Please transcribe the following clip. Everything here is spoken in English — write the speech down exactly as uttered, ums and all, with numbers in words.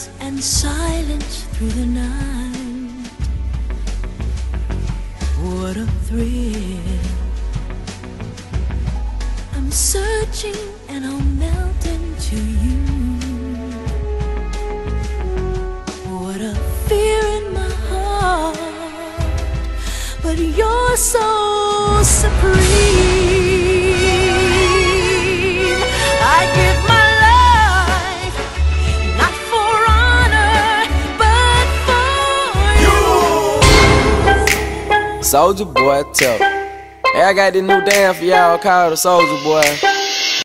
peace and silence through the night. What a thrill. I'm searching and I'll melt into you. What a fear in my heart, but you're so supreme. I give my life, not for honor, but for you. Soulja Boy, tell. Hey, I got this new dance for y'all called the Soulja Boy.